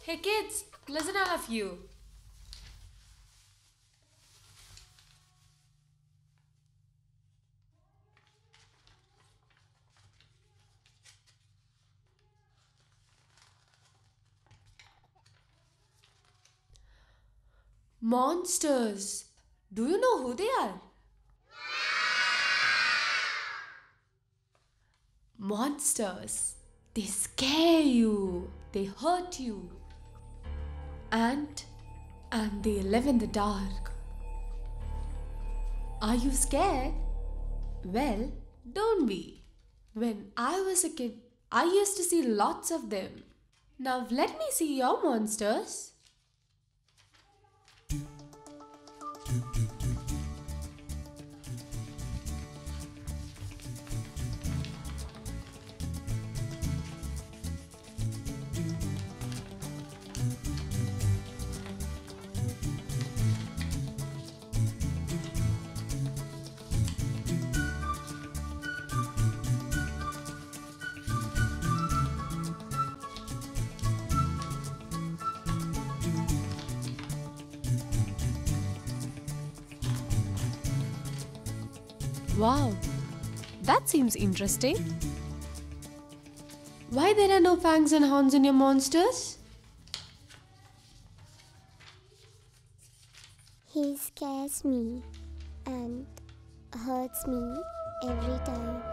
Hey kids, listen all of you. Monsters. Do you know who they are? Monsters. They scare you. They hurt you. And they live in the dark. Are you scared? Well, don't be. When I was a kid, I used to see lots of them. Now let me see your monsters. Wow, that seems interesting. Why there are no fangs and horns in your monsters? He scares me and hurts me every time.